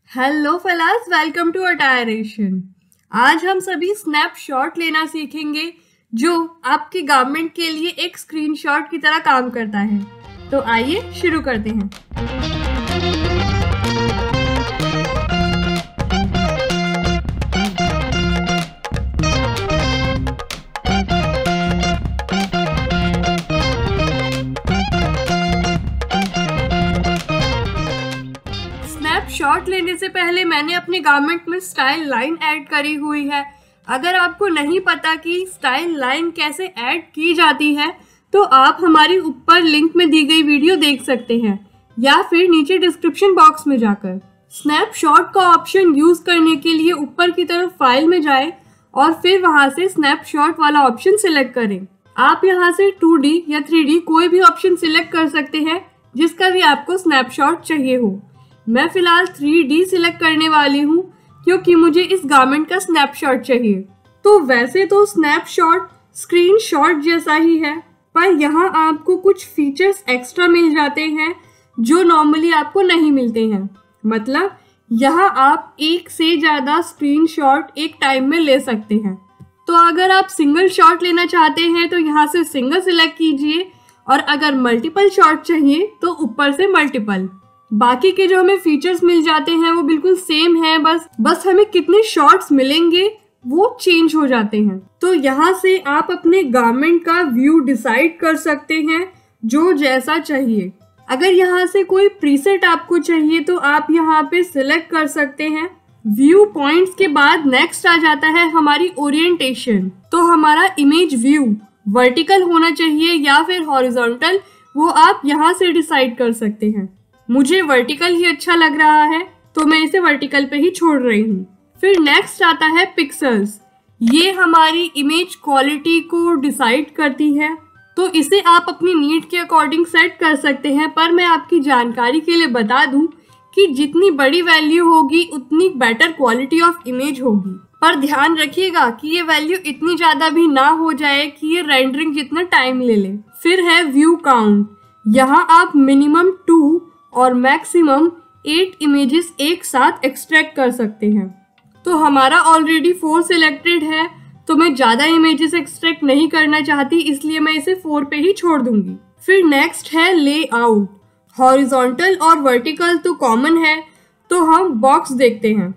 Hello fellas, welcome to अटायरेशन। आज हम सभी स्नैपशॉट लेना सीखेंगे जो आपके गारमेंट के लिए एक स्क्रीनशॉट की तरह काम करता है। तो आइए शुरू करते हैं। स्नैपशॉट लेने से पहले मैंने अपने गारमेंट में स्टाइल लाइन ऐड करी हुई है। अगर आपको नहीं पता कि स्टाइल लाइन कैसे ऐड की जाती है तो आप हमारी ऊपर लिंक में दी गई वीडियो देख सकते हैं या फिर नीचे डिस्क्रिप्शन बॉक्स में जाकर। स्नैपशॉट का ऑप्शन यूज करने के लिए ऊपर की तरफ फाइल में जाएं और फिर वहां से स्नैपशॉट वाला ऑप्शन सिलेक्ट करें। आप यहां से 2D या 3D कोई भी ऑप्शन सिलेक्ट कर सकते हैं जिसका भी आपको स्नैपशॉट चाहिए हो। मैं फिलहाल 3D सिलेक्ट करने वाली हूँ क्योंकि मुझे इस गारमेंट का स्नैपशॉट चाहिए। तो वैसे तो स्नैपशॉट स्क्रीनशॉट जैसा ही है, पर यहाँ आपको कुछ फीचर्स एक्स्ट्रा मिल जाते हैं जो नॉर्मली आपको नहीं मिलते हैं। मतलब यहाँ आप एक से ज़्यादा स्क्रीनशॉट एक टाइम में ले सकते हैं। तो अगर आप सिंगल शॉट लेना चाहते हैं तो यहाँ से सिंगल सिलेक्ट कीजिए, और अगर मल्टीपल शॉट चाहिए तो ऊपर से मल्टीपल। बाकी के जो हमें फीचर्स मिल जाते हैं वो बिल्कुल सेम है, बस हमें कितने शॉट्स मिलेंगे वो चेंज हो जाते हैं। तो यहाँ से आप अपने गारमेंट का व्यू डिसाइड कर सकते हैं जो जैसा चाहिए। अगर यहाँ से कोई प्रीसेट आपको चाहिए तो आप यहाँ पे सिलेक्ट कर सकते हैं। व्यू पॉइंट्स के बाद नेक्स्ट आ जाता है हमारी ओरिएंटेशन। तो हमारा इमेज व्यू वर्टिकल होना चाहिए या फिर हॉरिजॉन्टल, वो आप यहाँ से डिसाइड कर सकते हैं। मुझे वर्टिकल ही अच्छा लग रहा है तो मैं इसे वर्टिकल पे ही छोड़ रही हूँ। फिर नेक्स्ट आता है पिक्सल्स। ये हमारी इमेज क्वालिटी को डिसाइड करती है, तो इसे आप अपनी नीड के अकॉर्डिंग सेट कर सकते हैं। पर मैं आपकी जानकारी के लिए बता दूं कि जितनी बड़ी वैल्यू होगी उतनी बेटर क्वालिटी ऑफ इमेज होगी। पर ध्यान रखिएगा कि ये वैल्यू इतनी ज़्यादा भी ना हो जाए कि ये रेंडरिंग जितना टाइम ले ले। फिर है व्यू काउंट। यहाँ आप मिनिमम 2 और मैक्सिमम 8 इमेजेस एक साथ एक्सट्रैक्ट कर सकते हैं। तो हमारा ऑलरेडी 4 सिलेक्टेड है, तो मैं ज़्यादा इमेजेस एक्सट्रैक्ट नहीं करना चाहती, इसलिए मैं इसे 4 पे ही छोड़ दूंगी। फिर नेक्स्ट है लेआउट। हॉरिजॉन्टल और वर्टिकल तो कॉमन है, तो हम बॉक्स देखते हैं।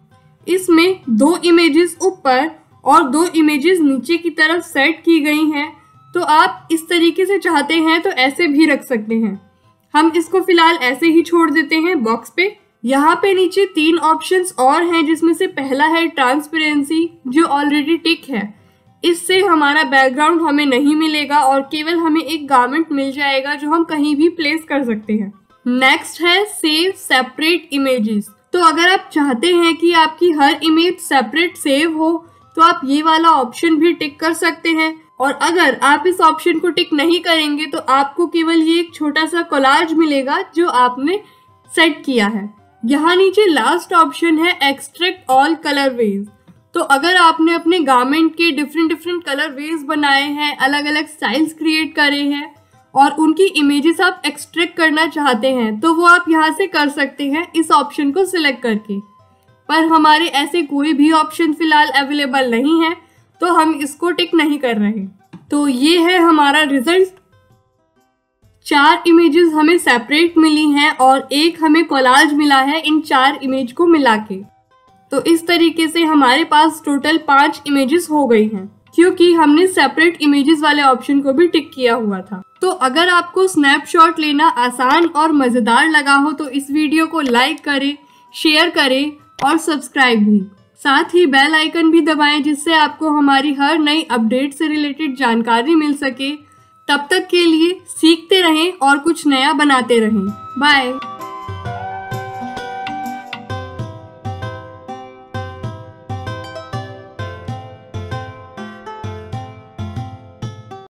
इसमें 2 इमेजेस ऊपर और 2 इमेजेस नीचे की तरफ सेट की गई हैं। तो आप इस तरीके से चाहते हैं तो ऐसे भी रख सकते हैं। हम इसको फिलहाल ऐसे ही छोड़ देते हैं बॉक्स पे। यहाँ पे नीचे 3 ऑप्शंस और हैं, जिसमें से पहला है ट्रांसपेरेंसी, जो ऑलरेडी टिक है। इससे हमारा बैकग्राउंड हमें नहीं मिलेगा और केवल हमें एक गारमेंट मिल जाएगा जो हम कहीं भी प्लेस कर सकते हैं। नेक्स्ट है सेव सेपरेट इमेजेस। तो अगर आप चाहते हैं कि आपकी हर इमेज सेपरेट सेव हो तो आप ये वाला ऑप्शन भी टिक कर सकते हैं। और अगर आप इस ऑप्शन को टिक नहीं करेंगे तो आपको केवल ये एक छोटा सा कोलाज मिलेगा जो आपने सेट किया है। यहाँ नीचे लास्ट ऑप्शन है एक्सट्रैक्ट ऑल कलरवेज। तो अगर आपने अपने गारमेंट के डिफरेंट कलरवेज बनाए हैं, अलग अलग स्टाइल्स क्रिएट करे हैं और उनकी इमेजेस आप एक्सट्रैक्ट करना चाहते हैं, तो वो आप यहाँ से कर सकते हैं इस ऑप्शन को सिलेक्ट करके। पर हमारे ऐसे कोई भी ऑप्शन फिलहाल अवेलेबल नहीं है, तो हम इसको टिक नहीं कर रहे। तो ये है हमारा रिजल्ट। 4 इमेजेस हमें सेपरेट मिली हैं और एक हमें कोलाज मिला है इन 4 इमेज को मिला के। तो इस तरीके से हमारे पास टोटल 5 इमेजेस हो गई हैं, क्योंकि हमने सेपरेट इमेजेस वाले ऑप्शन को भी टिक किया हुआ था। तो अगर आपको स्नैपशॉट लेना आसान और मज़ेदार लगा हो तो इस वीडियो को लाइक करें, शेयर करें और सब्सक्राइब भी। साथ ही बेल आइकन भी दबाएं, जिससे आपको हमारी हर नई अपडेट से रिलेटेड जानकारी मिल सके। तब तक के लिए सीखते रहें और कुछ नया बनाते रहें। बाय।